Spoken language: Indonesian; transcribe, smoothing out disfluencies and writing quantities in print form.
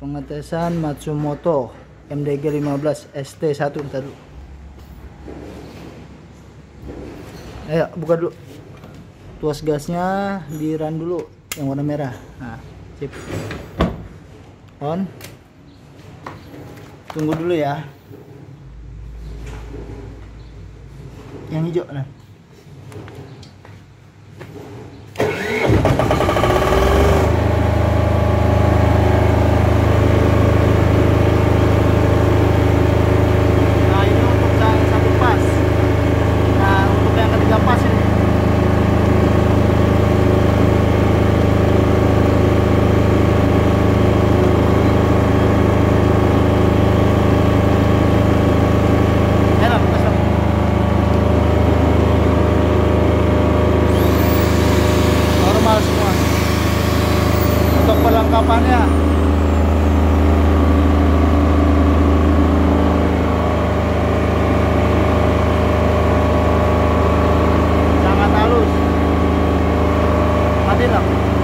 Pengetesan Matsumoto MDG 15 ST1. Bentar dulu. Ayo buka dulu. Tuas gasnya di run dulu yang warna merah. Nah, sip. On. Tunggu dulu ya. Yang hijau nah. Semua untuk perlengkapannya sangat halus. Mati lah.